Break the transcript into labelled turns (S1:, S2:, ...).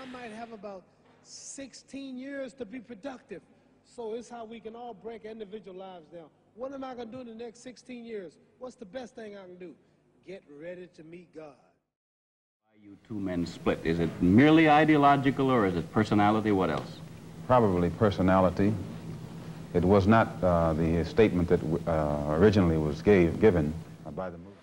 S1: might have about 16 years to be productive. So it's how we can all break individual lives down. What am I going to do in the next 16 years? What's the best thing I can do? Get ready to meet God.
S2: Why you two men split? Is it merely ideological or is it personality? What else?
S3: Probably personality. It was not the statement that originally was given by the movie.